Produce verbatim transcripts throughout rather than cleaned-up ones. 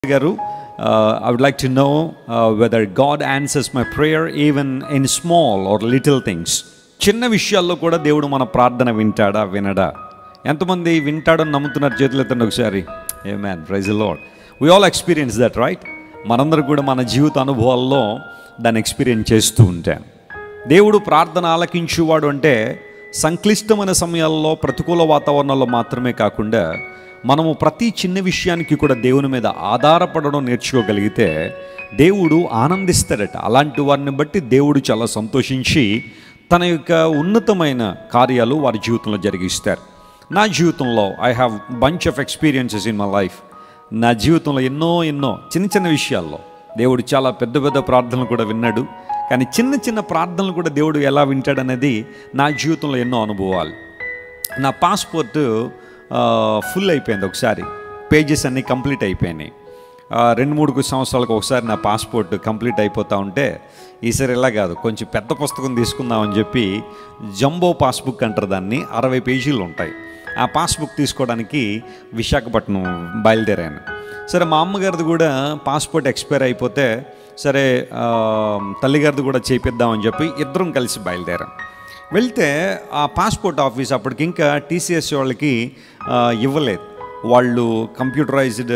Garu, uh, I would like to know uh, whether God answers my prayer even in small or little things. చిన్న విషయాల్లో కూడా దేవుడు మన ప్రార్థన వింటాడా వినడా? ఎంతమంది వింటాడని నమ్ముతున్నారు? చేతులు ఎత్తండి ఒకసారి. Amen, praise the Lord. We all experience that, right? మనందరం కూడా మన జీవిత అనుభవాల్లో దాన్ని ఎక్స్పీరియన్స్ చేస్తూ ఉంటాం. దేవుడు ప్రార్థన ఆలకించువాడు అంటే సంక్లిష్టమైన సమయాల్లో, ప్రతికూల వాతావరణంలో మాత్రమే కాకుండా మనము ప్రతి చిన్న విషయానికి కూడా దేవుని మీద ఆధారపడడం నేర్చుకోగలిగితే దేవుడు ఆనందిస్తాడట. అలాంటి వారిని బట్టి దేవుడు చాలా సంతోషించి తన యొక్క ఉన్నతమైన కార్యాలు వారి జీవితంలో జరిగిస్తారు. నా జీవితంలో I have bunch of experiences in my life. నా జీవితంలో ఎన్నో ఎన్నో చిన్న చిన్న విషయాల్లో దేవుడు చాలా పెద్ద పెద్ద ప్రార్థనలు కూడా విన్నాడు. కానీ చిన్న చిన్న ప్రార్థనలు కూడా దేవుడు ఎలా వింటాడనేది నా జీవితంలో ఎన్నో అనుభవాలు. నా పాస్పోర్టు ఫుల్ అయిపోయింది. ఒకసారి పేజెస్ అన్నీ కంప్లీట్ అయిపోయినాయి. రెండు మూడు సంవత్సరాలకు ఒకసారి నా పాస్పోర్ట్ కంప్లీట్ అయిపోతూ ఉంటే ఈసారి ఇలా కాదు, కొంచెం పెద్ద పుస్తకం తీసుకుందామని చెప్పి జంబో పాస్బుక్ అంటారు దాన్ని, అరవై పేజీలు ఉంటాయి. ఆ పాస్బుక్ తీసుకోవడానికి విశాఖపట్నం బయలుదేరాను. సరే, మా అమ్మగారిది కూడా పాస్పోర్ట్ ఎక్స్పైర్ అయిపోతే సరే తల్లిగారిది కూడా చేపిద్దామని చెప్పి ఇద్దరం కలిసి బయలుదేరాం. వెళ్తే ఆ పాస్పోర్ట్ ఆఫీస్ అప్పటికి ఇంకా టీసీఎస్ వాళ్ళకి ఇవ్వలేదు. వాళ్ళు కంప్యూటరైజ్డ్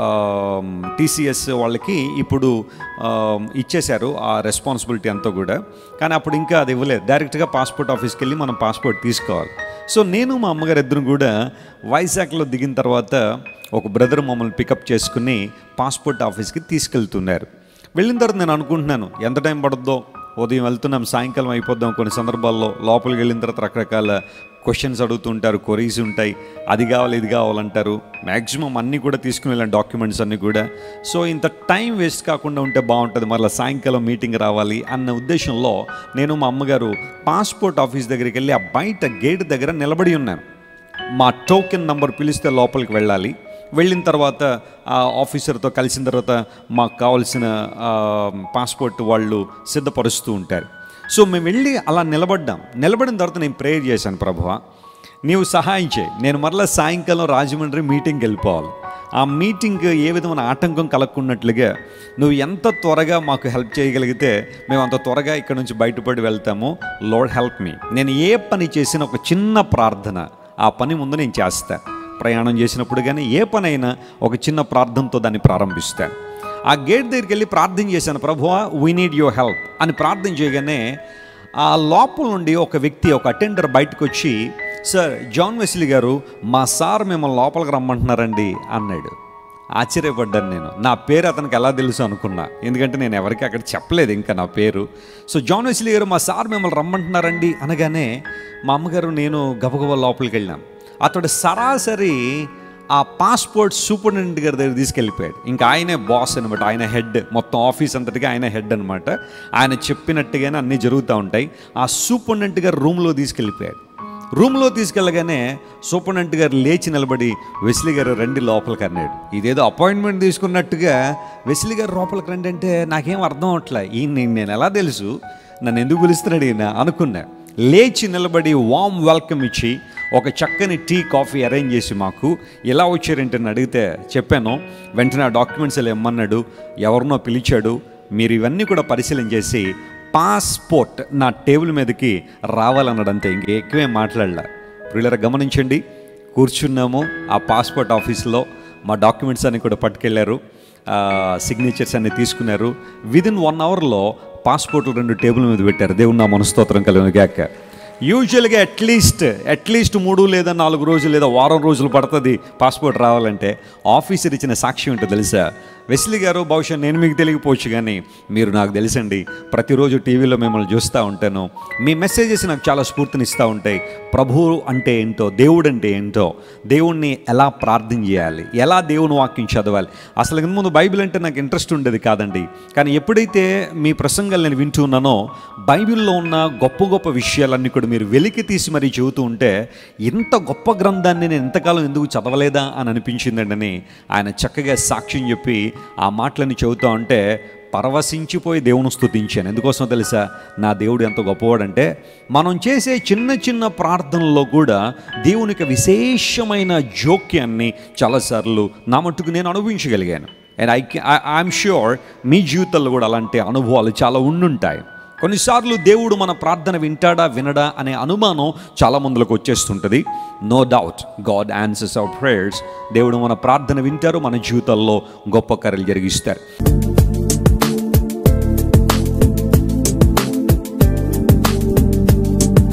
టీసీఎస్ వాళ్ళకి ఇప్పుడు ఇచ్చేశారు ఆ రెస్పాన్సిబిలిటీ అంతా కూడా. కానీ అప్పుడు ఇంకా అది ఇవ్వలేదు. డైరెక్ట్గా పాస్పోర్ట్ ఆఫీస్కి వెళ్ళి మనం పాస్పోర్ట్ తీసుకోవాలి. సో నేను మా అమ్మగారు ఇద్దరు కూడా వైజాగ్లో దిగిన తర్వాత ఒక బ్రదర్ మమ్మల్ని పికప్ చేసుకుని పాస్పోర్ట్ ఆఫీస్కి తీసుకెళ్తున్నారు. వెళ్ళిన తర్వాత నేను అనుకుంటున్నాను ఎంత టైం పడుద్దో, ఉదయం వెళ్తున్నాం సాయంకాలం అయిపోద్దాం. కొన్ని సందర్భాల్లో లోపలికి వెళ్ళిన తర్వాత రకరకాల క్వశ్చన్స్ అడుగుతుంటారు, క్వరీస్ ఉంటాయి, అది కావాలి ఇది కావాలంటారు. మ్యాక్సిమం అన్నీ కూడా తీసుకుని వెళ్ళాను, డాక్యుమెంట్స్ అన్నీ కూడా. సో ఇంత టైం వేస్ట్ కాకుండా ఉంటే బాగుంటుంది, మళ్ళీ సాయంకాలం మీటింగ్ రావాలి అన్న ఉద్దేశంలో నేను మా అమ్మగారు పాస్పోర్ట్ ఆఫీస్ దగ్గరికి వెళ్ళి ఆ బయట గేట్ దగ్గర నిలబడి ఉన్నాను. మా టోకెన్ నంబర్ పిలిస్తే లోపలికి వెళ్ళాలి. వెళ్ళిన తర్వాత ఆ ఆఫీసర్తో కలిసిన తర్వాత మాకు కావాల్సిన పాస్పోర్ట్ వాళ్ళు సిద్ధపరుస్తూ ఉంటారు. సో మేము వెళ్ళి అలా నిలబడ్డాం. నిలబడిన తర్వాత నేను ప్రేయర్ చేశాను, ప్రభువా నీవు సహాయం చేయి, నేను మరలా సాయంకాలం రాజమండ్రి మీటింగ్కి వెళ్ళిపోవాలి. ఆ మీటింగ్ ఏ విధమైన ఆటంకం కలగకున్నట్లుగా నువ్వు ఎంత త్వరగా మాకు హెల్ప్ చేయగలిగితే మేము అంత త్వరగా ఇక్కడ నుంచి బయటపడి వెళ్తాము. Lord help me. నేను ఏ పని చేసిన ఒక చిన్న ప్రార్థన, ఆ పని ముందు నేను చేస్తాను. ప్రయాణం చేసినప్పుడు కానీ ఏ పనైనా ఒక చిన్న ప్రార్థనతో దాన్ని ప్రారంభిస్తాను. ఆ గేట్ దగ్గరికి వెళ్ళి ప్రార్థన చేశాను, ప్రభువా వీ నీడ్ యువర్ హెల్ప్ అని ప్రార్థన చేయగానే ఆ లోపల నుండి ఒక వ్యక్తి, ఒక అటెండర్ బయటకు వచ్చి, సార్ జాన్ వెస్లీ గారు మా సార్ మిమ్మల్ని లోపలికి రమ్మంటున్నారండి అన్నాడు. ఆశ్చర్యపడ్డాను నేను. నా పేరు అతనికి ఎలా తెలుసు అనుకున్నా, ఎందుకంటే నేను ఎవరికి అక్కడ చెప్పలేదు ఇంకా నా పేరు. సో జాన్ వెస్లీ గారు మా సార్ మిమ్మల్ని రమ్మంటున్నారండి అనగానే మా అమ్మగారు నేను గబగబా లోపలికి వెళ్ళాం. అతడు సరాసరి ఆ పాస్పోర్ట్ సూపరింటెండెంట్ గారి దగ్గర తీసుకెళ్ళిపోయాడు. ఇంకా ఆయనే బాస్ అనమాట, ఆయన హెడ్, మొత్తం ఆఫీస్ అంతటిగా ఆయన హెడ్ అనమాట. ఆయన చెప్పినట్టుగానే అన్నీ జరుగుతూ ఉంటాయి. ఆ సూపరింటెండెంట్ గారు రూమ్లో తీసుకెళ్ళిపోయాడు. రూమ్లో తీసుకెళ్ళగానే సూపరింటెండెంట్ గారు లేచి నిలబడి, వెస్లీ గారు రండి లోపలికి అన్నాడు. ఇదేదో అపాయింట్మెంట్ తీసుకున్నట్టుగా వెస్లీ గారు లోపలికి రండి అంటే నాకేం అర్థం అవట్లే. ఈయన నేను ఎలా తెలుసు, నన్ను ఎందుకు పిలుస్తున్నాడు ఈయన అనుకున్నా. లేచి నిలబడి వామ్ వెల్కమ్ ఇచ్చి ఒక చక్కని టీ కాఫీ అరేంజ్ చేసి మాకు ఎలా వచ్చారంటే అని అడిగితే చెప్పాను. వెంటనే ఆ డాక్యుమెంట్స్ ఇలా ఇమ్మన్నాడు, ఎవరినో పిలిచాడు. మీరు ఇవన్నీ కూడా పరిశీలన చేసి పాస్పోర్ట్ నా టేబుల్ మీదకి రావాలన్నాడంతే, ఇంక ఎక్కువేం మాట్లాడలే. ప్రియులారా గమనించండి, కూర్చున్నాము ఆ పాస్పోర్ట్ ఆఫీస్లో, మా డాక్యుమెంట్స్ అన్నీ కూడా పట్టుకెళ్ళారు, సిగ్నేచర్స్ అన్నీ తీసుకున్నారు. విదిన్ వన్ అవర్లో పాస్పోర్ట్లు రెండు టేబుల్ మీద పెట్టారు. దేవుని నా మనస్తోత్రం కలిగిన గాక. యూజువల్గా అట్లీస్ట్ అట్లీస్ట్ మూడు లేదా నాలుగు రోజులు లేదా వారం రోజులు పడుతుంది పాస్పోర్ట్ రావాలంటే. ఆఫీసర్ ఇచ్చిన సాక్ష్యం ఏంటో తెలుసా? వెస్లీ గారు, బహుశా నేను మీకు తెలియకపోవచ్చు కానీ మీరు నాకు తెలుసండి, ప్రతిరోజు టీవీలో మిమ్మల్ని చూస్తూ ఉంటాను, మీ మెసేజెస్ నాకు చాలా స్ఫూర్తినిస్తూ ఉంటాయి. ప్రభువు అంటే ఏంటో, దేవుడు అంటే ఏంటో, దేవుణ్ణి ఎలా ప్రార్థన చేయాలి, ఎలా దేవుని వాక్యం చదవాలి. అసలు ఇంత ముందు బైబిల్ అంటే నాకు ఇంట్రెస్ట్ ఉండేది కాదండి. కానీ ఎప్పుడైతే మీ ప్రసంగాలు నేను వింటూ ఉన్నానో, బైబిల్లో ఉన్న గొప్ప గొప్ప విషయాలన్నీ కూడా మీరు వెలికి తీసి మరీ చెబుతూ ఉంటే, ఇంత గొప్ప గ్రంథాన్ని నేను ఎంతకాలం ఎందుకు చదవలేదా అని అనిపించిందండి. ఆయన చక్కగా సాక్ష్యం చెప్పి ఆ మాటలని చెబుతూ ఉంటే పరవశించిపోయి దేవుని స్తుతించాను. ఎందుకోసం తెలుసా? నా దేవుడు ఎంత గొప్పవాడంటే మనం చేసే చిన్న చిన్న ప్రార్థనల్లో కూడా దేవునికి విశేషమైన జోక్యాన్ని చాలాసార్లు నా మట్టుకు నేను అనుభవించగలిగాను. అండ్ ఐ ఐఎమ్ ష్యూర్ మీ జీవితంలో కూడా అలాంటి అనుభవాలు చాలా ఉండుంటాయి. కొన్నిసార్లు దేవుడు మన ప్రార్థన వింటాడా వినడా అనే అనుమానం చాలా మందికి వచ్చేస్తుంటుంది. No doubt God answers our prayers. దేవుడు మన ప్రార్థన వింటారు, మన జీవితాల్లో గొప్ప కార్యాలు జరిగిస్తారు.